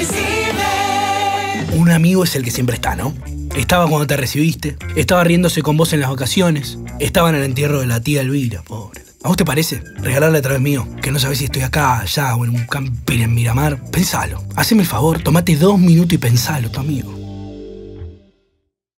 Un amigo es el que siempre está, ¿no? Estaba cuando te recibiste, estaba riéndose con vos en las vacaciones, estaba en el entierro de la tía Elvira, pobre. ¿A vos te parece? Regalarle a través mío, que no sabés si estoy acá, allá o en un camping en Miramar. Pensalo. Haceme el favor, tomate 2 minutos y pensalo, tu amigo.